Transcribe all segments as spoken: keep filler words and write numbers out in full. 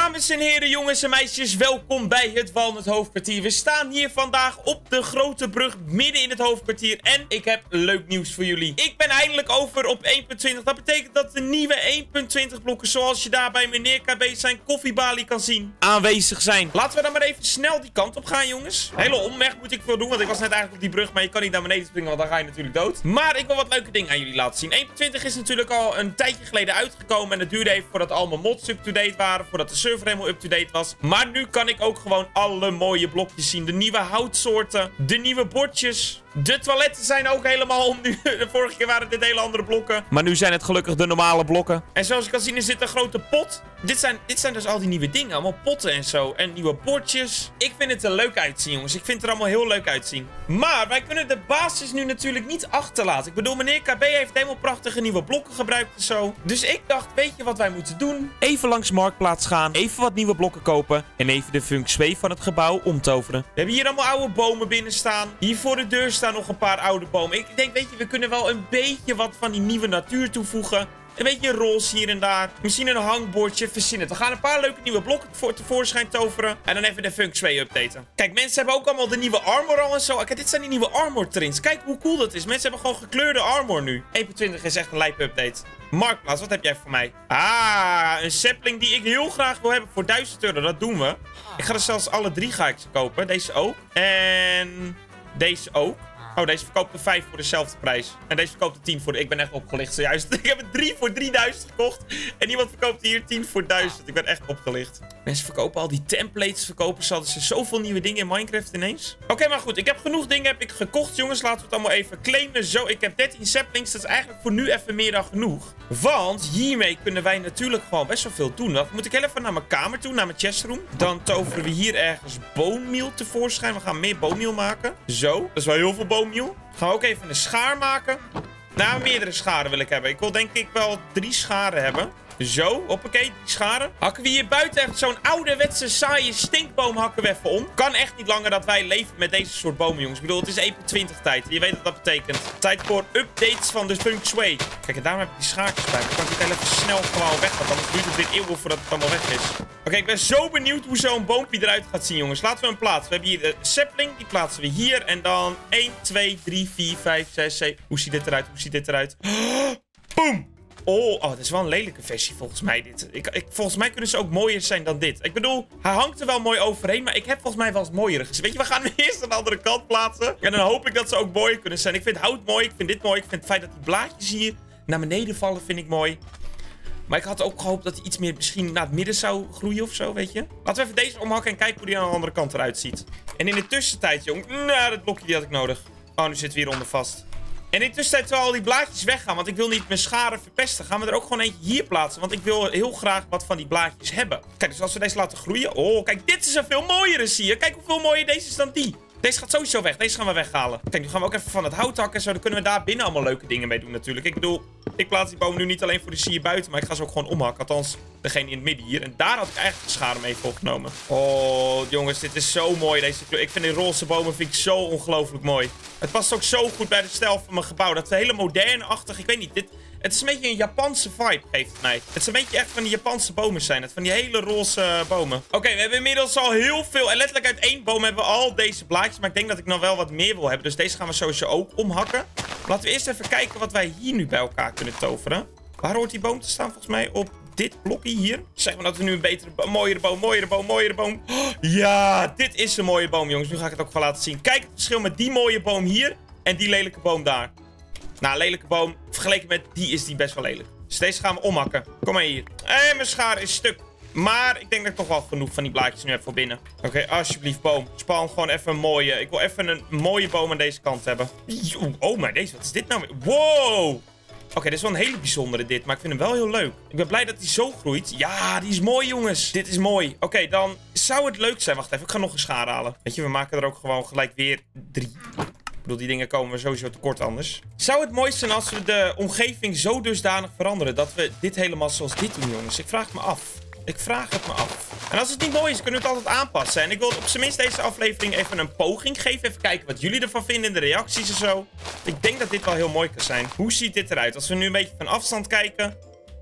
Dames en heren, jongens en meisjes, welkom bij het Walnut Hoofdkwartier. We staan hier vandaag op de grote brug midden in het hoofdkwartier. En ik heb leuk nieuws voor jullie. Ik ben eindelijk over op één punt twintig. Dat betekent dat de nieuwe één punt twintig blokken, zoals je daar bij meneer K B zijn koffiebalie kan zien, aanwezig zijn. Laten we dan maar even snel die kant op gaan, jongens. Hele omweg moet ik veel doen, want ik was net eigenlijk op die brug, maar je kan niet naar beneden springen, want dan ga je natuurlijk dood. Maar ik wil wat leuke dingen aan jullie laten zien. één punt twintig is natuurlijk al een tijdje geleden uitgekomen en het duurde even voordat allemaal mods up-to-date waren, voordat de server helemaal up-to-date was. Maar nu kan ik ook gewoon alle mooie blokjes zien. De nieuwe houtsoorten, de nieuwe bordjes. De toiletten zijn ook helemaal om nu. De vorige keer waren dit hele andere blokken. Maar nu zijn het gelukkig de normale blokken. En zoals je kan zien is dit een grote pot. Dit zijn, dit zijn dus al die nieuwe dingen. Allemaal potten en zo. En nieuwe bordjes. Ik vind het er leuk uitzien, jongens. Ik vind het er allemaal heel leuk uitzien. Maar wij kunnen de basis nu natuurlijk niet achterlaten. Ik bedoel, meneer K B heeft helemaal prachtige nieuwe blokken gebruikt en zo. Dus ik dacht, weet je wat wij moeten doen? Even langs Marktplaats gaan. Even wat nieuwe blokken kopen. En even de functie van het gebouw omtoveren. We hebben hier allemaal oude bomen binnen staan. Hier voor de deur staan nog een paar oude bomen. Ik denk, weet je, we kunnen wel een beetje wat van die nieuwe natuur toevoegen. Een beetje roze hier en daar. Misschien een hangbordje. Verzin het. We gaan een paar leuke nieuwe blokken voor tevoorschijn toveren. En dan even de Funk twee updaten. Kijk, mensen hebben ook allemaal de nieuwe armor al en zo. Kijk, dit zijn die nieuwe armor trends. Kijk hoe cool dat is. Mensen hebben gewoon gekleurde armor nu. één punt twintig is echt een lijp update. Marktplaats, wat heb jij voor mij? Ah, een sapling die ik heel graag wil hebben voor duizend euro. Dat doen we. Ik ga er zelfs alle drie ga ik ze kopen. Deze ook. En deze ook. Oh, deze verkoopt er vijf voor dezelfde prijs. En deze verkoopt er tien voor de... Ik ben echt opgelicht zojuist. Ik heb er drie voor drieduizend gekocht. En iemand verkoopt hier tien voor duizend. Ik ben echt opgelicht. Mensen verkopen al die templates. Verkopen ze hadden ze zoveel nieuwe dingen in Minecraft ineens. Oké, okay, maar goed. Ik heb genoeg dingen heb ik gekocht, jongens. Laten we het allemaal even claimen. Zo, ik heb dertien saplings. Dat is eigenlijk voor nu even meer dan genoeg. Want hiermee kunnen wij natuurlijk gewoon best wel veel doen. Dan moet ik heel even naar mijn kamer toe, naar mijn chestroom. Dan toveren we hier ergens bone meal tevoorschijn. We gaan meer bone meal maken. Zo, dat is wel heel veel bone meal. Gaan we ook even een schaar maken. Nou, meerdere scharen wil ik hebben. Ik wil denk ik wel drie scharen hebben. Zo, hoppakee, die scharen. Hakken we hier buiten echt zo'n ouderwetse saaie stinkboom hakken we even om. Kan echt niet langer dat wij leven met deze soort bomen, jongens. Ik bedoel, het is één punt twintig tijd. Je weet wat dat betekent. Tijd voor updates van de Funk twee. Kijk, en daarom heb ik die schaartjes bij. Dan kan ik het even snel gewoon weg. Want anders duurt het weer eeuwen voordat het allemaal weg is. Oké, okay, ik ben zo benieuwd hoe zo'n boompje eruit gaat zien, jongens. Laten we hem plaatsen. We hebben hier de sapling. Die plaatsen we hier. En dan één, twee, drie, vier, vijf, zes, zeven. Hoe ziet dit eruit? Hoe ziet dit eruit? Boom! Oh, oh, dat is wel een lelijke versie volgens mij dit. Ik, ik, volgens mij kunnen ze ook mooier zijn dan dit. Ik bedoel, hij hangt er wel mooi overheen, maar ik heb volgens mij wel eens mooiere gezien. Weet je, we gaan hem eerst aan de andere kant plaatsen. En dan hoop ik dat ze ook mooier kunnen zijn. Ik vind hout mooi, ik vind dit mooi. Ik vind het feit dat die blaadjes hier naar beneden vallen, vind ik mooi. Maar ik had ook gehoopt dat hij iets meer misschien naar het midden zou groeien of zo, weet je. Laten we even deze omhakken en kijken hoe die aan de andere kant eruit ziet. En in de tussentijd, jong, nou, dat blokje die had ik nodig. Oh, nu zitten we hieronder vast. En in de tussentijd terwijl al die blaadjes weggaan, want ik wil niet mijn scharen verpesten, gaan we er ook gewoon eentje hier plaatsen. Want ik wil heel graag wat van die blaadjes hebben. Kijk, dus als we deze laten groeien. Oh, kijk, dit is een veel mooiere, zie je. Kijk hoeveel mooier deze is dan die. Deze gaat sowieso weg. Deze gaan we weghalen. Kijk, nu gaan we ook even van het hout hakken. Zo, dan kunnen we daar binnen allemaal leuke dingen mee doen natuurlijk. Ik bedoel, ik plaats die bomen nu niet alleen voor de sier buiten, maar ik ga ze ook gewoon omhakken. Althans, degene in het midden hier. En daar had ik eigenlijk de schade mee volgenomen. Oh, jongens, dit is zo mooi, deze kleur. Ik vind die roze bomen vind ik zo ongelooflijk mooi. Het past ook zo goed bij de stijl van mijn gebouw. Dat is hele moderne-achtig. Ik weet niet, dit... Het is een beetje een Japanse vibe, geeft het mij. Het is een beetje echt van die Japanse bomen zijn het. Van die hele roze uh, bomen. Oké, okay, we hebben inmiddels al heel veel. En letterlijk uit één boom hebben we al deze blaadjes. Maar ik denk dat ik nog wel wat meer wil hebben. Dus deze gaan we sowieso ook omhakken. Laten we eerst even kijken wat wij hier nu bij elkaar kunnen toveren. Waar hoort die boom te staan volgens mij? Op dit blokje hier. Zeg maar dat we nu een betere, een mooiere boom, mooiere boom, mooiere boom. Oh, ja, dit is een mooie boom, jongens. Nu ga ik het ook gewoon laten zien. Kijk het verschil met die mooie boom hier en die lelijke boom daar. Nou, lelijke boom. Vergeleken met die is die best wel lelijk. Dus deze gaan we omhakken. Kom maar hier. En mijn schaar is stuk. Maar ik denk dat ik toch wel genoeg van die blaadjes nu heb voor binnen. Oké, okay, alsjeblieft, boom. Span gewoon even een mooie. Ik wil even een mooie boom aan deze kant hebben. Oh, maar deze, wat is dit nou weer? Wow! Oké, okay, dit is wel een hele bijzondere dit. Maar ik vind hem wel heel leuk. Ik ben blij dat hij zo groeit. Ja, die is mooi, jongens. Dit is mooi. Oké, okay, dan zou het leuk zijn. Wacht even, ik ga nog een schaar halen. Weet je, we maken er ook gewoon gelijk weer drie. Ik bedoel, die dingen komen we sowieso tekort anders. Zou het mooi zijn als we de omgeving zo dusdanig veranderen dat we dit helemaal zoals dit doen, jongens? Ik vraag het me af. Ik vraag het me af. En als het niet mooi is, kunnen we het altijd aanpassen. En ik wil op zijn minst deze aflevering even een poging geven. Even kijken wat jullie ervan vinden in de reacties en zo. Ik denk dat dit wel heel mooi kan zijn. Hoe ziet dit eruit? Als we nu een beetje van afstand kijken.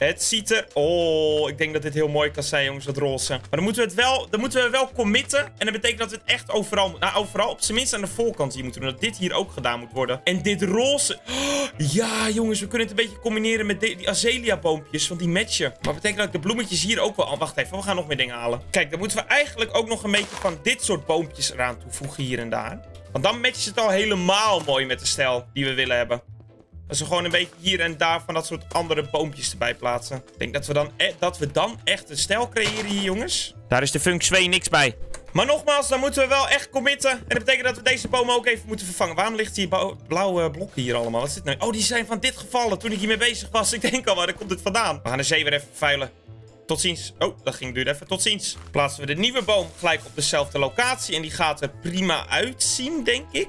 Het ziet er... Oh, ik denk dat dit heel mooi kan zijn, jongens, dat roze. Maar dan moeten we het wel, dan moeten we wel committen. En dat betekent dat we het echt overal... Nou, overal, op zijn minst aan de voorkant hier moeten doen. Dat dit hier ook gedaan moet worden. En dit roze... Oh, ja, jongens, we kunnen het een beetje combineren met die, die azalea-boompjes. Want die matchen. Maar dat betekent dat ik de bloemetjes hier ook wel... Oh, wacht even, we gaan nog meer dingen halen. Kijk, dan moeten we eigenlijk ook nog een beetje van dit soort boompjes eraan toevoegen hier en daar. Want dan matcht het al helemaal mooi met de stijl die we willen hebben. Dat we gewoon een beetje hier en daar van dat soort andere boompjes erbij plaatsen. Ik denk dat we dan, e dat we dan echt een stijl creëren hier, jongens. Daar is de Feng Shui niks bij. Maar nogmaals, dan moeten we wel echt committen. En dat betekent dat we deze bomen ook even moeten vervangen. Waarom ligt die blauwe blokken hier allemaal? Wat is dit nou? Oh, die zijn van dit gevallen toen ik hiermee bezig was. Ik denk al, waar komt dit vandaan? We gaan de zee weer even veilen. Tot ziens. Oh, dat ging duur even. Tot ziens. Plaatsen we de nieuwe boom gelijk op dezelfde locatie. En die gaat er prima uitzien, denk ik.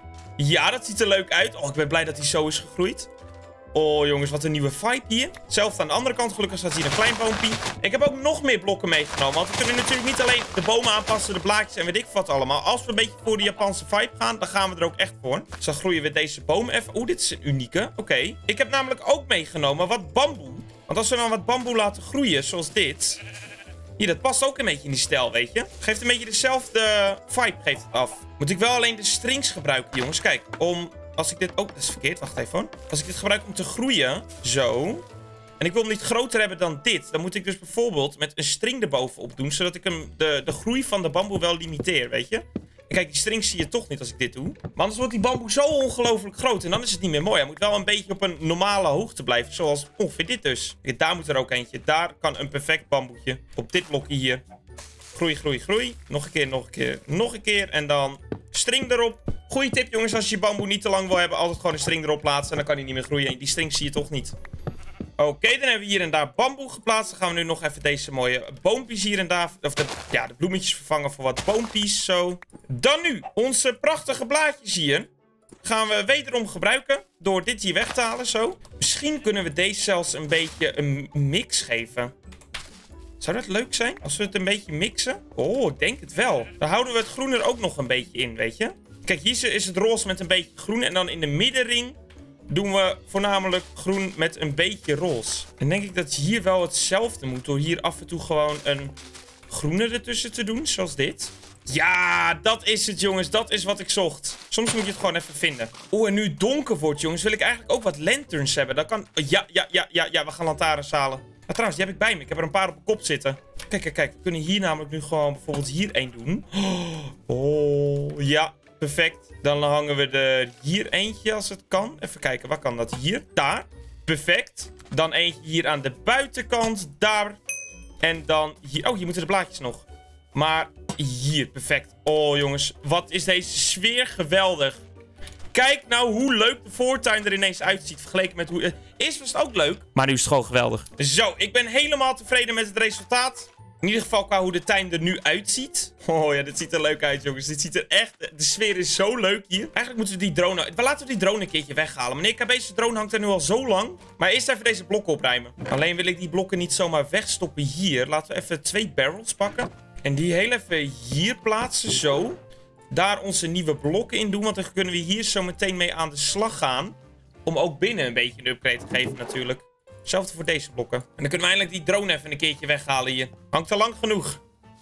Ja, dat ziet er leuk uit. Oh, ik ben blij dat hij zo is gegroeid. Oh, jongens, wat een nieuwe vibe hier. Hetzelfde aan de andere kant. Gelukkig staat hier een klein boompje. Ik heb ook nog meer blokken meegenomen. Want we kunnen natuurlijk niet alleen de bomen aanpassen, de blaadjes en weet ik wat allemaal. Als we een beetje voor de Japanse vibe gaan, dan gaan we er ook echt voor. Dus dan groeien we deze boom even. Oeh, dit is een unieke. Oké. Okay. Ik heb namelijk ook meegenomen wat bamboe. Want als we dan wat bamboe laten groeien, zoals dit... Hier, dat past ook een beetje in die stijl, weet je. Geeft een beetje dezelfde vibe, geeft het af. Moet ik wel alleen de strings gebruiken, jongens. Kijk, om... Als ik dit... Oh, dat is verkeerd. Wacht even, hoor. Als ik dit gebruik om te groeien, zo... En ik wil hem niet groter hebben dan dit. Dan moet ik dus bijvoorbeeld met een string erbovenop doen, zodat ik hem de, de groei van de bamboe wel limiteer, weet je. En kijk, die strings zie je toch niet als ik dit doe. Maar anders wordt die bamboe zo ongelooflijk groot. En dan is het niet meer mooi. Hij moet wel een beetje op een normale hoogte blijven. Zoals ongeveer dit dus. Kijk, daar moet er ook eentje. Daar kan een perfect bamboetje. Op dit blokje hier. Groei, groei, groei. Nog een keer, nog een keer, nog een keer. En dan string erop. Goeie tip, jongens. Als je je bamboe niet te lang wil hebben, altijd gewoon een string erop plaatsen. En dan kan hij niet meer groeien. Die string zie je toch niet. Oké, okay, dan hebben we hier en daar bamboe geplaatst. Dan gaan we nu nog even deze mooie boompjes hier en daar... Of de, ja, de bloemetjes vervangen voor wat boompjes, zo. Dan nu, onze prachtige blaadjes hier. Gaan we wederom gebruiken. Door dit hier weg te halen, zo. Misschien kunnen we deze zelfs een beetje een mix geven. Zou dat leuk zijn? Als we het een beetje mixen? Oh, ik denk het wel. Dan houden we het groen er ook nog een beetje in, weet je. Kijk, hier is het roze met een beetje groen. En dan in de middenring... doen we voornamelijk groen met een beetje roze. Dan denk ik dat hier wel hetzelfde moet. Door hier af en toe gewoon een groene ertussen te doen. Zoals dit. Ja, dat is het, jongens. Dat is wat ik zocht. Soms moet je het gewoon even vinden. Oeh, en nu het donker wordt, jongens, wil ik eigenlijk ook wat lanterns hebben. Dat kan... Ja, ja, ja, ja, ja. We gaan lantaarns halen. Maar trouwens, die heb ik bij me. Ik heb er een paar op mijn kop zitten. Kijk, kijk, kijk. We kunnen hier namelijk nu gewoon bijvoorbeeld hier één doen. Oh, ja. Perfect. Dan hangen we er hier eentje als het kan. Even kijken, waar kan dat? Hier. Daar. Perfect. Dan eentje hier aan de buitenkant. Daar. En dan hier. Oh, hier moeten de blaadjes nog. Maar hier. Perfect. Oh, jongens. Wat is deze sfeer geweldig. Kijk nou hoe leuk de voortuin er ineens uitziet. Vergeleken met hoe... Eerst was het ook leuk. Maar nu is het gewoon geweldig. Zo, ik ben helemaal tevreden met het resultaat. In ieder geval qua hoe de tuin er nu uitziet. Oh ja, dit ziet er leuk uit, jongens. Dit ziet er echt... De sfeer is zo leuk hier. Eigenlijk moeten we die drone... We laten we die drone een keertje weghalen. Meneer K B's drone hangt er nu al zo lang. Maar eerst even deze blokken opruimen. Alleen wil ik die blokken niet zomaar wegstoppen hier. Laten we even twee barrels pakken. En die heel even hier plaatsen, zo. Daar onze nieuwe blokken in doen. Want dan kunnen we hier zo meteen mee aan de slag gaan. Om ook binnen een beetje een upgrade te geven natuurlijk. Hetzelfde voor deze blokken. En dan kunnen we eindelijk die drone even een keertje weghalen hier. Hangt al lang genoeg.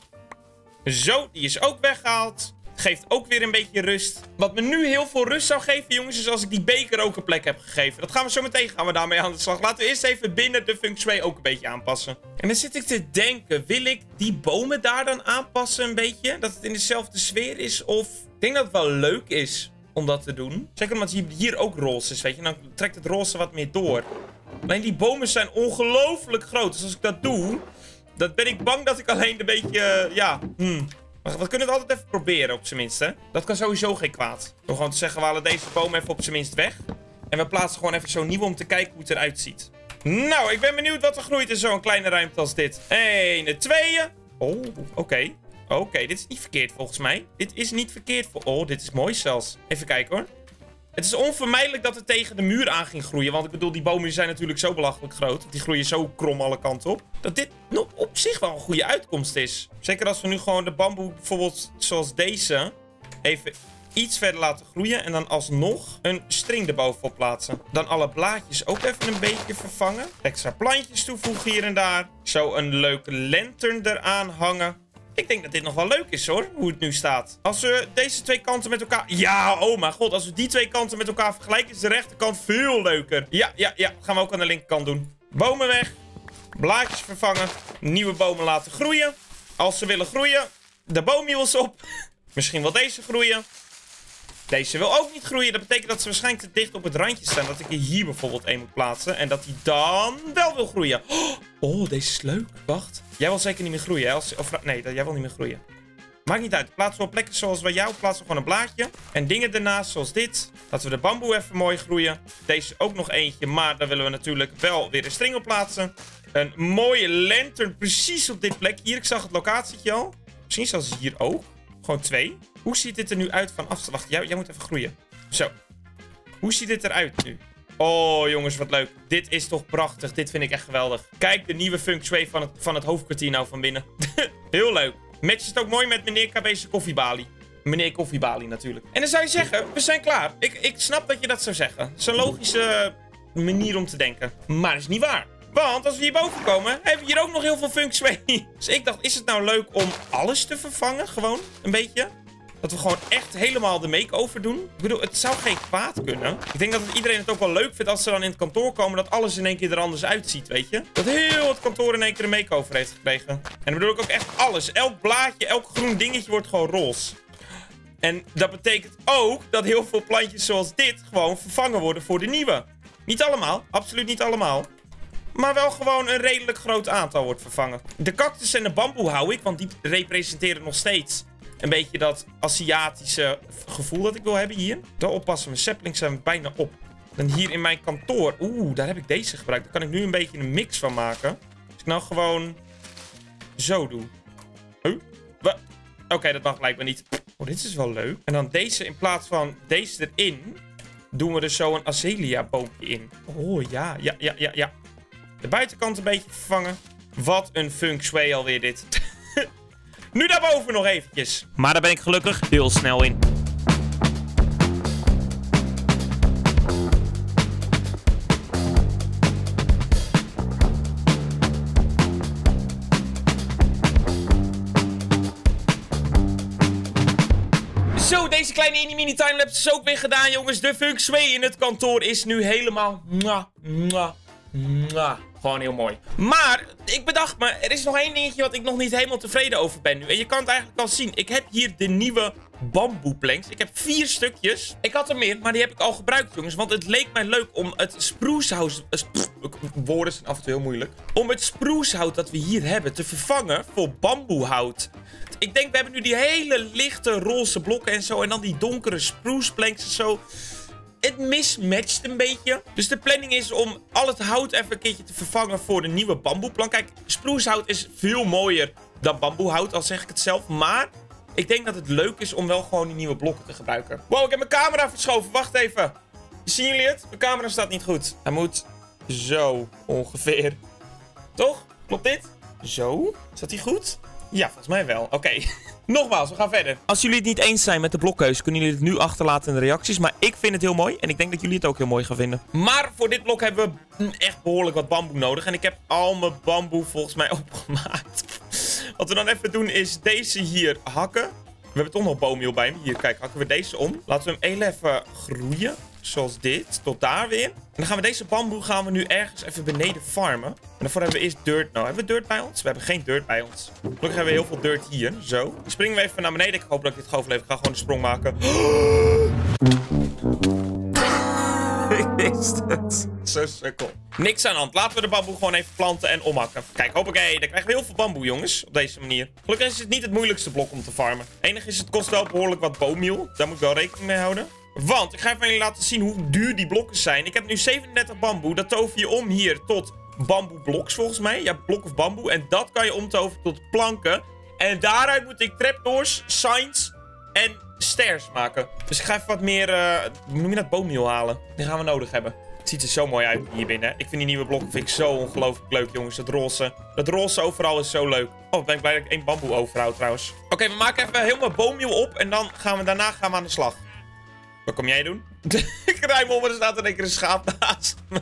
Zo, die is ook weggehaald. Geeft ook weer een beetje rust. Wat me nu heel veel rust zou geven, jongens, is als ik die beker ook een plek heb gegeven. Dat gaan we zo meteen gaan we daarmee aan de slag. Laten we eerst even binnen de Feng Shui ook een beetje aanpassen. En dan zit ik te denken, wil ik die bomen daar dan aanpassen een beetje? Dat het in dezelfde sfeer is? Of... Ik denk dat het wel leuk is om dat te doen. Zeker omdat hier, hier ook roze is, weet je. Dan trekt het roze wat meer door. Alleen die bomen zijn ongelooflijk groot. Dus als ik dat doe, dan ben ik bang dat ik alleen een beetje, uh, ja, hmm. Maar we kunnen het altijd even proberen, op zijn minst, hè. Dat kan sowieso geen kwaad. Door gewoon te zeggen, we halen deze boom even op zijn minst weg. En we plaatsen gewoon even zo'n nieuwe om te kijken hoe het eruit ziet. Nou, ik ben benieuwd wat er groeit in zo'n kleine ruimte als dit. Eén, tweeën. Oh, oké. Okay. Oké, okay, dit is niet verkeerd volgens mij. Dit is niet verkeerd. Voor... Oh, dit is mooi zelfs. Even kijken hoor. Het is onvermijdelijk dat het tegen de muur aan ging groeien. Want ik bedoel, die bomen zijn natuurlijk zo belachelijk groot. Die groeien zo krom alle kanten op. Dat dit nog op zich wel een goede uitkomst is. Zeker als we nu gewoon de bamboe bijvoorbeeld zoals deze even iets verder laten groeien. En dan alsnog een string erbovenop plaatsen. Dan alle blaadjes ook even een beetje vervangen. Extra plantjes toevoegen hier en daar. Zo een leuke lantern eraan hangen. Ik denk dat dit nog wel leuk is hoor, hoe het nu staat. Als we deze twee kanten met elkaar... Ja, oh mijn god, als we die twee kanten met elkaar vergelijken... is de rechterkant veel leuker. Ja, ja, ja. Gaan we ook aan de linkerkant doen. Bomen weg. Blaadjes vervangen. Nieuwe bomen laten groeien. Als ze willen groeien, de boomwiels op. Misschien wil deze groeien. Deze wil ook niet groeien. Dat betekent dat ze waarschijnlijk te dicht op het randje staan. Dat ik er hier bijvoorbeeld één moet plaatsen. En dat die dan wel wil groeien. Oh, deze is leuk. Wacht. Jij wil zeker niet meer groeien, hè? Als, of, nee, jij wil niet meer groeien. Maakt niet uit. Plaatsen we op plekken zoals bij jou. Plaatsen we gewoon een blaadje. En dingen ernaast zoals dit. Laten we de bamboe even mooi groeien. Deze ook nog eentje. Maar daar willen we natuurlijk wel weer een string op plaatsen. Een mooie lantern precies op dit plek. Hier, ik zag het locatietje al. Misschien zelfs hier ook. Gewoon twee. Hoe ziet dit er nu uit van afstand? Wacht, jij, jij moet even groeien. Zo. Hoe ziet dit eruit nu? Oh, jongens, wat leuk. Dit is toch prachtig. Dit vind ik echt geweldig. Kijk, de nieuwe feng shui van het, van het hoofdkwartier nou van binnen. Heel leuk. Matcht het ook mooi met meneer K B's koffiebalie. Meneer Koffiebali natuurlijk. En dan zou je zeggen, we zijn klaar. Ik, ik snap dat je dat zou zeggen. Het is een logische manier om te denken. Maar dat is niet waar. Want als we hierboven komen, hebben we hier ook nog heel veel feng shui. Dus ik dacht, is het nou leuk om alles te vervangen? Gewoon, een beetje. Dat we gewoon echt helemaal de make-over doen. Ik bedoel, het zou geen kwaad kunnen. Ik denk dat het iedereen het ook wel leuk vindt als ze dan in het kantoor komen. Dat alles in één keer er anders uitziet, weet je. Dat heel het kantoor in één keer een make-over heeft gekregen. En dan bedoel ik ook echt alles. Elk blaadje, elk groen dingetje wordt gewoon roze. En dat betekent ook dat heel veel plantjes zoals dit gewoon vervangen worden voor de nieuwe. Niet allemaal, absoluut niet allemaal. Maar wel gewoon een redelijk groot aantal wordt vervangen. De cactus en de bamboe hou ik, want die representeren nog steeds een beetje dat Aziatische gevoel dat ik wil hebben hier. Daar oppassen, mijn saplings zijn bijna op. Dan hier in mijn kantoor, oeh, daar heb ik deze gebruikt. Daar kan ik nu een beetje een mix van maken. Als ik nou gewoon zo doe. Huh? Oké, okay, dat mag blijkbaar niet. Oh, dit is wel leuk. En dan deze in plaats van deze erin, doen we er zo een azalea boompje in. Oh, ja, ja, ja, ja, ja. De buitenkant een beetje vervangen. Wat een feng shui alweer dit. Nu daarboven nog eventjes. Maar daar ben ik gelukkig heel snel in. Zo, deze kleine mini timelapse is ook weer gedaan, jongens. De feng shui in het kantoor is nu helemaal... Mwah, mwah, mwah. Gewoon heel mooi. Maar, ik bedacht me, er is nog één dingetje wat ik nog niet helemaal tevreden over ben nu. En je kan het eigenlijk al zien. Ik heb hier de nieuwe bamboeplanks. Ik heb vier stukjes. Ik had er meer, maar die heb ik al gebruikt, jongens. Want het leek mij leuk om het sprucehout... Woorden zijn af en toe heel moeilijk. Om het sprucehout dat we hier hebben te vervangen voor bamboehout. Ik denk, we hebben nu die hele lichte roze blokken en zo. En dan die donkere spruceplanks en zo. Het mismatcht een beetje. Dus de planning is om al het hout even een keertje te vervangen voor de nieuwe bamboeplank. Kijk, sprucehout is veel mooier dan bamboehout, al zeg ik het zelf. Maar ik denk dat het leuk is om wel gewoon die nieuwe blokken te gebruiken. Wow, ik heb mijn camera verschoven. Wacht even. Zien jullie het? Mijn camera staat niet goed. Hij moet zo ongeveer. Toch? Klopt dit? Zo? Staat hij goed? Ja, volgens mij wel. Oké. Okay. Nogmaals, we gaan verder. Als jullie het niet eens zijn met de blokkeuze, kunnen jullie het nu achterlaten in de reacties. Maar ik vind het heel mooi. En ik denk dat jullie het ook heel mooi gaan vinden. Maar voor dit blok hebben we echt behoorlijk wat bamboe nodig. En ik heb al mijn bamboe volgens mij opgemaakt. Wat we dan even doen is deze hier hakken. We hebben toch nog boomwiel bij me. Hier, kijk, hakken we deze om. Laten we hem heel even groeien. Zoals dit. Tot daar weer. En dan gaan we deze bamboe gaan we nu ergens even beneden farmen. En daarvoor hebben we eerst dirt. Nou, hebben we dirt bij ons? We hebben geen dirt bij ons. Gelukkig hebben we heel veel dirt hier. Zo. Dan springen we even naar beneden. Ik hoop dat ik dit ga overleven. Ik ga gewoon de sprong maken. Ik wist het. Zo sukkel. Niks aan de hand. Laten we de bamboe gewoon even planten en omhakken. Kijk, hoppakee. Dan krijgen we heel veel bamboe, jongens. Op deze manier. Gelukkig is het niet het moeilijkste blok om te farmen. Het enige is, het kost wel behoorlijk wat boomwiel. Daar moet ik wel rekening mee houden. Want, ik ga even jullie laten zien hoe duur die blokken zijn. Ik heb nu zevenendertig bamboe. Dat tover je om hier tot bamboebloks, volgens mij. Ja, blok of bamboe. En dat kan je omtoveren tot planken. En daaruit moet ik trapdoors, signs en stairs maken. Dus ik ga even wat meer, uh, hoe noem je dat, boomwiel halen. Die gaan we nodig hebben. Het ziet er zo mooi uit hier binnen. Ik vind die nieuwe blokken vind ik zo ongelooflijk leuk, jongens. Dat roze. Dat roze overal is zo leuk. Oh, ben ik blij dat ik één bamboe overhoud, trouwens. Oké, okay, we maken even helemaal boomwiel op. En dan gaan we daarna gaan we aan de slag. Wat kom jij doen? Ik ruim om en er staat in één keer een schaap naast me.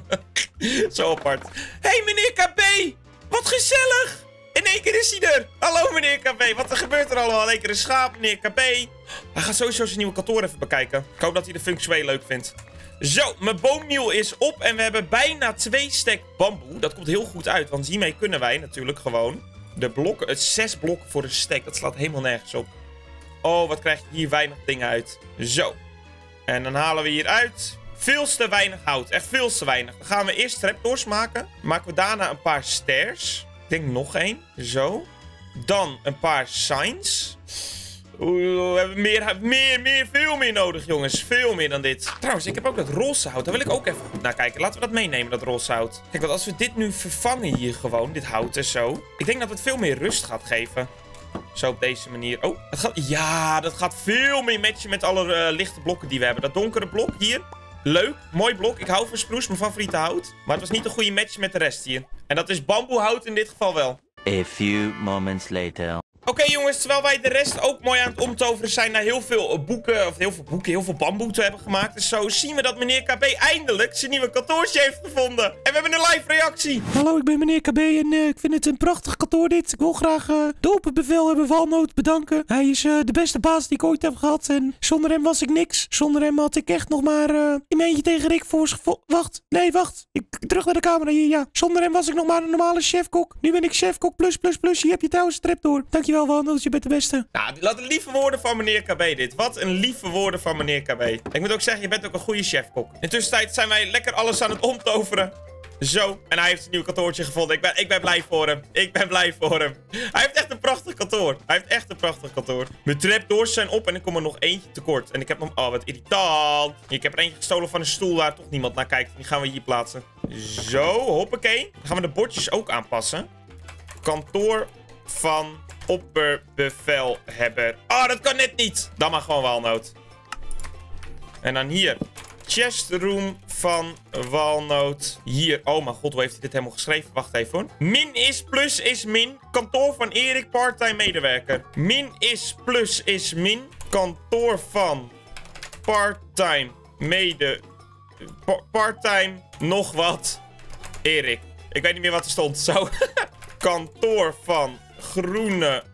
Zo apart. Hé, hey, meneer K B! Wat gezellig! In één keer is hij er. Hallo, meneer K B. Wat er gebeurt er allemaal? In één keer een schaap, meneer K B. Hij gaat sowieso zijn nieuwe kantoor even bekijken. Ik hoop dat hij de functioneel leuk vindt. Zo, mijn boomnieuw is op. En we hebben bijna twee stack bamboe. Dat komt heel goed uit, want hiermee kunnen wij natuurlijk gewoon de blokken, het zes blokken voor een stack. Dat slaat helemaal nergens op. Oh, wat krijg je hier weinig dingen uit. Zo. En dan halen we hier uit veel te weinig hout. Echt veel te weinig. Dan gaan we eerst trapdoors maken. Maken we daarna een paar stairs. Ik denk nog één. Zo. Dan een paar signs. Oeh, we hebben meer, meer, meer, veel meer nodig, jongens. Veel meer dan dit. Trouwens, ik heb ook dat roze hout. Daar wil ik ook even goed naar kijken. Laten we dat meenemen, dat roze hout. Kijk, want als we dit nu vervangen hier gewoon, dit hout en zo. Ik denk dat het veel meer rust gaat geven. Zo op deze manier. Oh, het gaat... Ja, dat gaat veel meer matchen met alle uh, lichte blokken die we hebben. Dat donkere blok hier. Leuk. Mooi blok. Ik hou van spruce, mijn favoriete hout. Maar het was niet een goede match met de rest hier. En dat is bamboehout in dit geval wel. A few moments later. Oké, okay, jongens, terwijl wij de rest ook mooi aan het omtoveren zijn naar heel veel boeken, of heel veel boeken, heel veel bamboe te hebben gemaakt. Dus zo zien we dat meneer K B eindelijk zijn nieuwe kantoortje heeft gevonden. En we hebben een live reactie. Hallo, ik ben meneer K B en uh, ik vind het een prachtig kantoor dit. Ik wil graag uh, de opperbevelhebber Walnoot bedanken. Hij is uh, de beste baas die ik ooit heb gehad en zonder hem was ik niks. Zonder hem had ik echt nog maar uh, een eentje tegen Rick voor... Wacht, nee, wacht. Ik, terug naar de camera hier, ja. Zonder hem was ik nog maar een normale chefkok. Nu ben ik chefkok plus plus plus. Hier heb je trouwens een trapdoor. Dankjewel. Dankjewel, Walnoot, je bent de beste. Nou, laat een lieve woorden van meneer K B dit. Wat een lieve woorden van meneer K B. Ik moet ook zeggen, je bent ook een goede chefkok. In tussentijd zijn wij lekker alles aan het omtoveren. Zo. En hij heeft zijn nieuw kantoortje gevonden. Ik ben, ik ben blij voor hem. Ik ben blij voor hem. Hij heeft echt een prachtig kantoor. Hij heeft echt een prachtig kantoor. Mijn trapdoors zijn op en er komt er nog eentje tekort. En ik heb nog... Oh, wat irritant. Ik heb er eentje gestolen van een stoel waar toch niemand naar kijkt. Die gaan we hier plaatsen. Zo, hoppakee. Dan gaan we de bordjes ook aanpassen. Kantoor van opperbevelhebber. Oh, dat kan net niet. Dan maar gewoon Walnoot. En dan hier. Chestroom van Walnoot. Hier. Oh mijn god, hoe heeft hij dit helemaal geschreven? Wacht even hoor. Min is plus is min. Kantoor van Erik, parttime medewerker. Min is plus is min. Kantoor van parttime mede... Pa parttime nog wat. Erik. Ik weet niet meer wat er stond. Zo. Kantoor van groene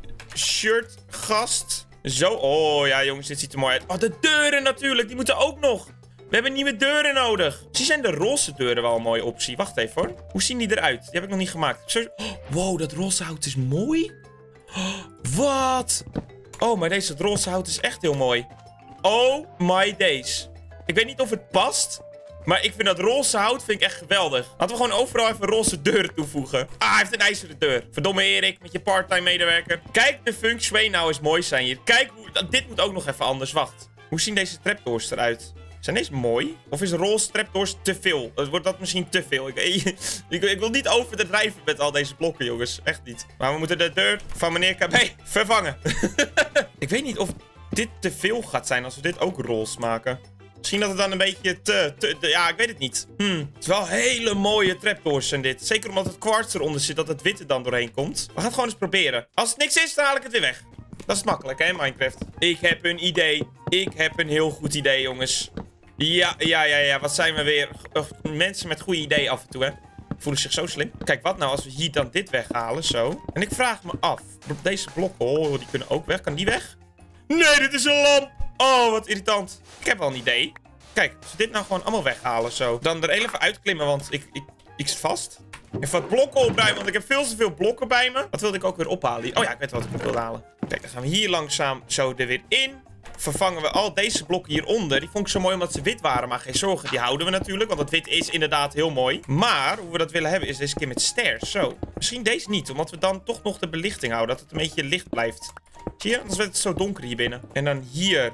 shirtgast. Zo. Oh ja jongens, dit ziet er mooi uit. Oh, de deuren natuurlijk. Die moeten ook nog. We hebben nieuwe deuren nodig. Misschien zijn de roze deuren wel een mooie optie. Wacht even hoor. Hoe zien die eruit? Die heb ik nog niet gemaakt. Zo... Oh, wow, dat roze hout is mooi. Oh, wat? Oh, maar deze roze hout is echt heel mooi. Oh my days. Ik weet niet of het past. Maar ik vind dat roze hout vind ik echt geweldig. Laten we gewoon overal even roze deuren toevoegen. Ah, hij heeft een ijzeren deur. Verdomme Erik, met je parttime medewerker. Kijk de feng shui nou eens mooi zijn hier. Kijk, hoe, dit moet ook nog even anders. Wacht. Hoe zien deze trapdoors eruit? Zijn deze mooi? Of is roze trapdoors te veel? Wordt dat misschien te veel? Ik, ik, ik wil niet overdrijven met al deze blokken, jongens. Echt niet. Maar we moeten de deur van meneer K B vervangen. Ik weet niet of dit te veel gaat zijn als we dit ook roze maken. Misschien dat het dan een beetje te... te, te ja, ik weet het niet. Hmm. Het is wel hele mooie trapdoors zijn dit. Zeker omdat het kwarts eronder zit, dat het witte dan doorheen komt. We gaan het gewoon eens proberen. Als het niks is, dan haal ik het weer weg. Dat is makkelijk, hè, Minecraft. Ik heb een idee. Ik heb een heel goed idee, jongens. Ja, ja, ja, ja. Wat zijn we weer... Uh, mensen met goede ideeën af en toe, hè. Voelen zich zo slim. Kijk, wat nou als we hier dan dit weghalen, zo. En ik vraag me af. Deze blokken, oh, die kunnen ook weg. Kan die weg? Nee, dit is een lamp. Oh, wat irritant. Ik heb wel een idee. Kijk, als we dit nou gewoon allemaal weghalen, zo. Dan er even uitklimmen, want ik, ik, ik zit vast. Even wat blokken opruimen, want ik heb veel te veel blokken bij me. Wat wilde ik ook weer ophalen? Oh ja, ik weet wat ik wilde halen. Kijk, dan gaan we hier langzaam zo er weer in. Vervangen we al deze blokken hieronder. Die vond ik zo mooi omdat ze wit waren, maar geen zorgen. Die houden we natuurlijk, want dat wit is inderdaad heel mooi. Maar hoe we dat willen hebben is deze keer met stairs. Zo. Misschien deze niet, omdat we dan toch nog de belichting houden. Dat het een beetje licht blijft. Zie je? Anders werd het zo donker hier binnen. En dan hier.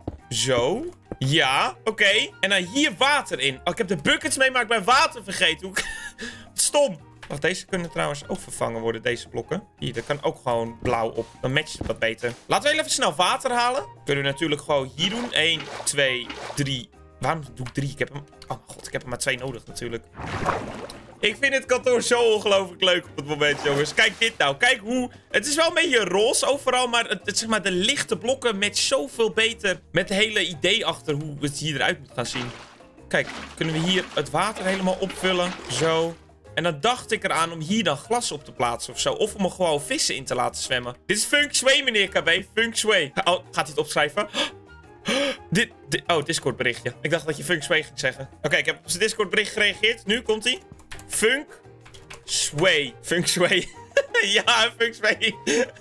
Zo. Ja, oké. Okay. En dan hier water in. Oh, ik heb de buckets mee, maar ik ben water vergeten. Hoe... Stom. Wacht, deze kunnen trouwens ook vervangen worden, deze blokken. Hier, dat kan ook gewoon blauw op. Dan matcht het wat beter. Laten we heel even snel water halen. Kunnen we natuurlijk gewoon hier doen. één, twee, drie. Waarom doe ik drie? Ik heb hem... Oh mijn god, ik heb er maar twee nodig natuurlijk. Ik vind het kantoor zo ongelooflijk leuk op het moment, jongens. Kijk dit nou. Kijk hoe... Het is wel een beetje roze overal, maar, het, het, zeg maar de lichte blokken met zoveel beter... Met het hele idee achter hoe het hier eruit moet gaan zien. Kijk, kunnen we hier het water helemaal opvullen. Zo. En dan dacht ik eraan om hier dan glas op te plaatsen of zo. Of om er gewoon vissen in te laten zwemmen. Dit is feng shui, meneer K B. Feng shui. Oh, gaat hij het opschrijven? Dit, dit, oh, Discord berichtje. Ik dacht dat je feng shui ging zeggen. Oké, okay, ik heb op zijn Discord bericht gereageerd. Nu komt hij. Funk shui. Feng shui. Ja, feng shui.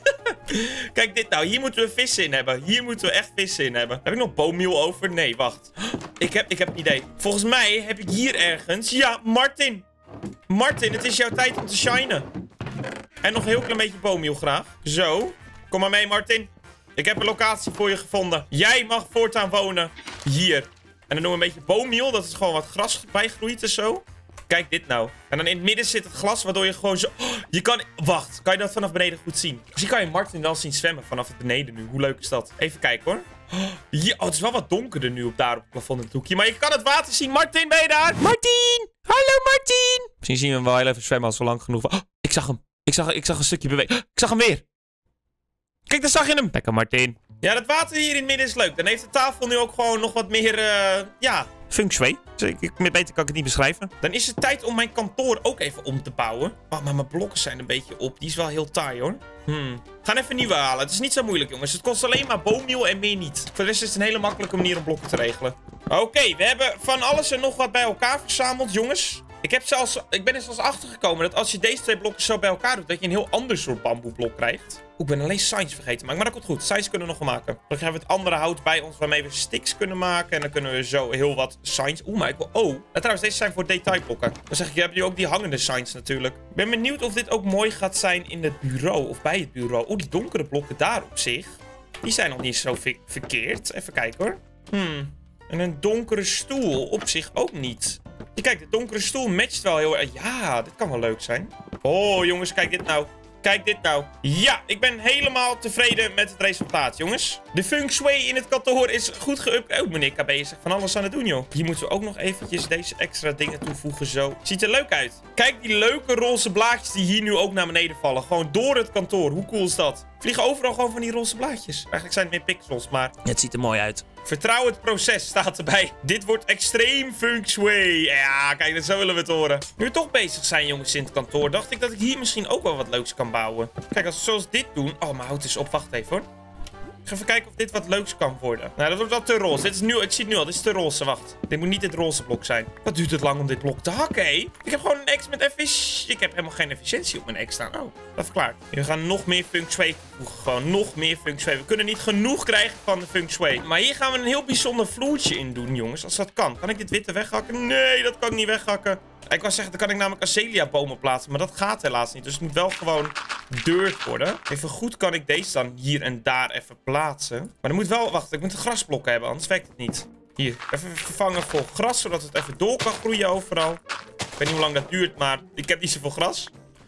Kijk dit nou. Hier moeten we vissen in hebben. Hier moeten we echt vissen in hebben. Heb ik nog boommeal over? Nee, wacht. Ik heb, ik heb een idee. Volgens mij heb ik hier ergens... Ja, Martin. Martin, het is jouw tijd om te shinen. En nog een heel klein beetje boommeal graag. Zo. Kom maar mee, Martin. Ik heb een locatie voor je gevonden. Jij mag voortaan wonen hier. En dan doen we een beetje boommeal. Dat is gewoon wat gras bijgroeit en zo. Kijk dit nou. En dan in het midden zit het glas, waardoor je gewoon zo... Oh, je kan... Wacht, kan je dat vanaf beneden goed zien? Misschien kan je Martin wel zien zwemmen vanaf het beneden nu. Hoe leuk is dat? Even kijken hoor. Oh, ja, oh, het is wel wat donkerder nu op daar op het plafond in het hoekje. Maar je kan het water zien. Martin, ben je daar? Martin! Hallo Martin! Misschien zien we hem wel heel even zwemmen als we lang genoeg... Oh, ik zag hem. Ik zag, ik zag een stukje bewegen. Ik zag hem weer. Kijk, daar zag je hem. Lekker, Martin. Ja, dat water hier in het midden is leuk. Dan heeft de tafel nu ook gewoon nog wat meer, uh, ja... feng shui. Beter kan ik het niet beschrijven. Dan is het tijd om mijn kantoor ook even om te bouwen. Oh, maar mijn blokken zijn een beetje op. Die is wel heel taai, hoor. Hmm. Gaan even nieuwe halen. Het is niet zo moeilijk, jongens. Het kost alleen maar boommeal en meer niet. Voor de rest is het een hele makkelijke manier om blokken te regelen. Oké, okay, we hebben van alles en nog wat bij elkaar verzameld, jongens. Ik, heb zelfs, ik ben er zelfs achter gekomen dat als je deze twee blokken zo bij elkaar doet, dat je een heel ander soort bamboeblok krijgt. Oeh, ik ben alleen signs vergeten. Maar, maar dat komt goed. Signs kunnen we nog wel maken. Dan hebben we het andere hout bij ons waarmee we sticks kunnen maken. En dan kunnen we zo heel wat signs... Oeh, maar ik wil... Oh, nou, trouwens, deze zijn voor detailblokken. Dan zeg ik, je hebt nu ook die hangende signs natuurlijk. Ik ben benieuwd of dit ook mooi gaat zijn in het bureau. Of bij het bureau. Oeh, die donkere blokken daar op zich. Die zijn nog niet zo ver verkeerd. Even kijken hoor. Hmm. En een donkere stoel op zich ook niet. Je kijkt, de donkere stoel matcht wel heel erg. Ja, dit kan wel leuk zijn. Oh, jongens, kijk dit nou. Kijk dit nou. Ja, ik ben helemaal tevreden met het resultaat, jongens. De feng shui in het kantoor is goed geüpgraded. Oh, meneer K B is van alles aan het doen, joh. Hier moeten we ook nog eventjes deze extra dingen toevoegen, zo. Ziet er leuk uit. Kijk die leuke roze blaadjes die hier nu ook naar beneden vallen. Gewoon door het kantoor. Hoe cool is dat? Vliegen overal gewoon van die roze blaadjes. Eigenlijk zijn het meer pixels, maar... Het ziet er mooi uit. Vertrouw het proces, staat erbij. Dit wordt extreem feng shui. Ja, kijk, zo willen we het horen. Nu we toch bezig zijn, jongens, in het kantoor, dacht ik dat ik hier misschien ook wel wat leuks kan bouwen. Kijk, als we zoals dit doen... Oh, maar houd eens op. Wacht even, hoor. Ik ga even kijken of dit wat leuks kan worden. Nou, dat wordt wel te roze. Dit is nu... Ik zie het nu al. Dit is te roze. Wacht. Dit moet niet het roze blok zijn. Wat duurt het lang om dit blok te hakken, hé? Ik heb gewoon een X met efficiëntie. Ik heb helemaal geen efficiëntie op mijn X staan. Oh, dat verklaart. We gaan nog meer feng shui toevoegen. Gewoon nog meer feng shui. We kunnen niet genoeg krijgen van de feng shui. Maar hier gaan we een heel bijzonder vloertje in doen, jongens. Als dat kan. Kan ik dit witte weghakken? Nee, dat kan ik niet weghakken. Ik wou zeggen, dan kan ik namelijk azalea bomen plaatsen. Maar dat gaat helaas niet. Dus het moet wel gewoon dirt worden. Even goed kan ik deze dan hier en daar even plaatsen. Maar er moet wel... Wacht, ik moet de grasblokken hebben. Anders werkt het niet. Hier, even vervangen voor gras. Zodat het even door kan groeien overal. Ik weet niet hoe lang dat duurt, maar ik heb niet zoveel gras.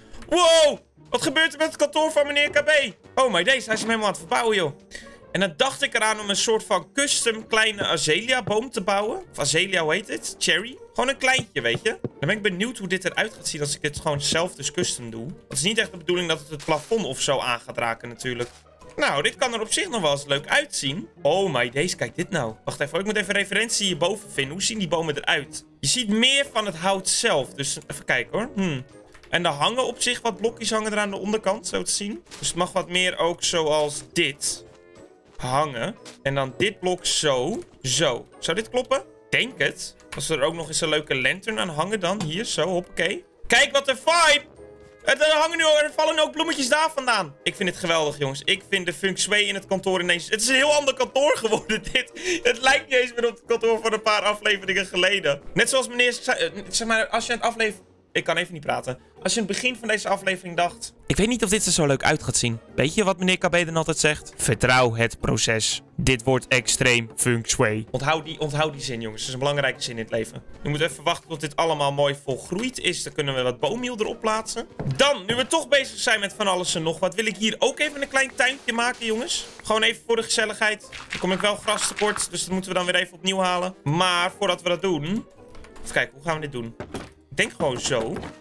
Wow! Wat gebeurt er met het kantoor van meneer K B? Oh, maar deze, hij is hem helemaal aan het verbouwen, joh. En dan dacht ik eraan om een soort van custom kleine azalea boom te bouwen. Of azalea, hoe heet het? Cherry. Gewoon een kleintje, weet je. Dan ben ik benieuwd hoe dit eruit gaat zien als ik dit gewoon zelf dus custom doe. Het is niet echt de bedoeling dat het het plafond of zo aan gaat raken natuurlijk. Nou, dit kan er op zich nog wel eens leuk uitzien. Oh my days, kijk dit nou. Wacht even, ik moet even referentie hierboven vinden. Hoe zien die bomen eruit? Je ziet meer van het hout zelf. Dus even kijken hoor. Hmm. En er hangen op zich wat blokjes hangen er aan de onderkant, zo te zien. Dus het mag wat meer ook zoals dit hangen. En dan dit blok zo. Zo. Zou dit kloppen? Denk het. Als er ook nog eens een leuke lantern aan hangen dan. Hier, zo, hoppakee. Kijk wat een vibe! Er, hangen nu, er vallen nu ook bloemetjes daar vandaan. Ik vind het geweldig, jongens. Ik vind de feng shui in het kantoor ineens... Het is een heel ander kantoor geworden, dit. Het lijkt niet eens meer op het kantoor van een paar afleveringen geleden. Net zoals meneer... Zeg maar, als je het aflevering... Ik kan even niet praten. Als je in het begin van deze aflevering dacht... Ik weet niet of dit er zo leuk uit gaat zien. Weet je wat meneer K B dan altijd zegt? Vertrouw het proces. Dit wordt extreem feng shui. Onthoud die, onthoud die zin, jongens. Dat is een belangrijke zin in het leven. We moeten even wachten tot dit allemaal mooi volgroeid is. Dan kunnen we wat boommeal erop plaatsen. Dan, nu we toch bezig zijn met van alles en nog wat... wil ik hier ook even een klein tuintje maken, jongens. Gewoon even voor de gezelligheid. Dan kom ik wel gras tekort. Dus dat moeten we dan weer even opnieuw halen. Maar voordat we dat doen... Even kijken, hoe gaan we dit doen? Ik denk gewoon zo.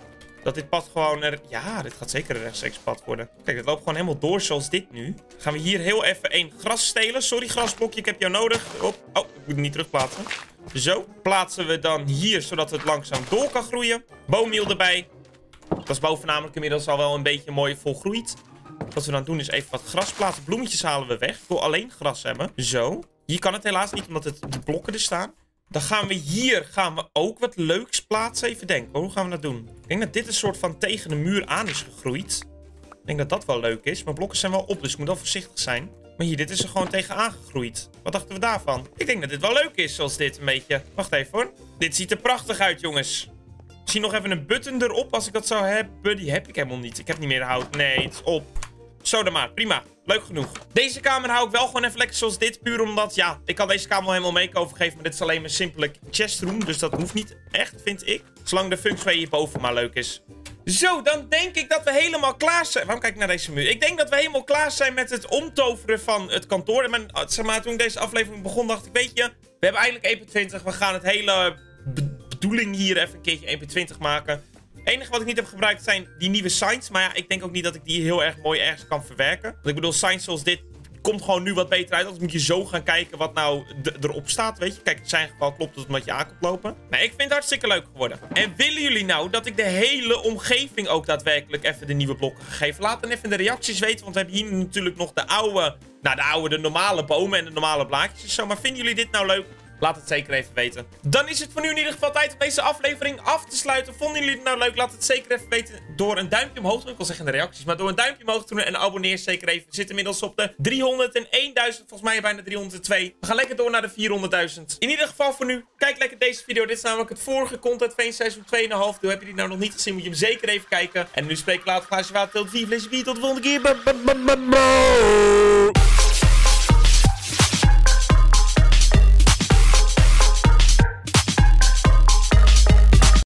Dat dit pad gewoon er... Ja, dit gaat zeker een rechtstreeks pad worden. Kijk, het loopt gewoon helemaal door zoals dit nu. Gaan we hier heel even één gras stelen. Sorry, grasblokje, ik heb jou nodig. Op. Oh, ik moet het niet terugplaatsen. Zo, plaatsen we dan hier, zodat het langzaam door kan groeien. Boommeal erbij. Dat is boven namelijk inmiddels al wel een beetje mooi volgroeid. Wat we dan doen is even wat gras plaatsen. Bloemetjes halen we weg. Ik wil alleen gras hebben. Zo. Hier kan het helaas niet, omdat het, de blokken er staan. Dan gaan we hier gaan we ook wat leuks plaatsen. Even denken, hoe gaan we dat doen? Ik denk dat dit een soort van tegen de muur aan is gegroeid. Ik denk dat dat wel leuk is. Mijn blokken zijn wel op, dus ik moet wel voorzichtig zijn. Maar hier, dit is er gewoon tegen aangegroeid. Wat dachten we daarvan? Ik denk dat dit wel leuk is, zoals dit een beetje. Wacht even hoor. Dit ziet er prachtig uit, jongens. Zie nog even een button erop als ik dat zou hebben. Die heb ik helemaal niet. Ik heb niet meer hout. Nee, het is op. Zo dan maar. Prima. Leuk genoeg. Deze kamer hou ik wel gewoon even lekker zoals dit. Puur omdat, ja, ik kan deze kamer wel helemaal make-over geven. Maar dit is alleen maar simpele chestroom. Dus dat hoeft niet echt, vind ik. Zolang de functie hierboven maar leuk is. Zo, dan denk ik dat we helemaal klaar zijn. Waarom kijk ik naar deze muur? Ik denk dat we helemaal klaar zijn met het omtoveren van het kantoor. En zeg maar, toen ik deze aflevering begon, dacht ik, weet je, we hebben eigenlijk één punt twintig. We gaan het hele bedoeling hier even een keertje één punt twintig maken. Het enige wat ik niet heb gebruikt zijn die nieuwe signs. Maar ja, ik denk ook niet dat ik die heel erg mooi ergens kan verwerken. Want ik bedoel, signs zoals dit komt gewoon nu wat beter uit. Anders moet je zo gaan kijken wat nou erop staat, weet je. Kijk, in zijn geval klopt het omdat je aan komt lopen. Nee, ik vind het hartstikke leuk geworden. En willen jullie nou dat ik de hele omgeving ook daadwerkelijk even de nieuwe blokken ga geven? Laat dan even in de reacties weten, want we hebben hier natuurlijk nog de oude... Nou, de oude, de normale bomen en de normale blaadjes en zo. Maar vinden jullie dit nou leuk? Laat het zeker even weten. Dan is het voor nu in ieder geval tijd om deze aflevering af te sluiten. Vonden jullie het nou leuk? Laat het zeker even weten door een duimpje omhoog te doen. Ik wil zeggen in de reacties, maar door een duimpje omhoog te doen. En abonneer zeker even. We zitten inmiddels op de driehonderdeenduizend. Volgens mij bijna driehonderdtwee. We gaan lekker door naar de vierhonderdduizend. In ieder geval voor nu, kijk lekker deze video. Dit is namelijk het vorige Content Veen seizoen twee komma vijf. Heb je die nou nog niet gezien, moet je hem zeker even kijken. En nu spreek ik later. Glaasje water, tilt vier, flesje bier. Tot de volgende keer.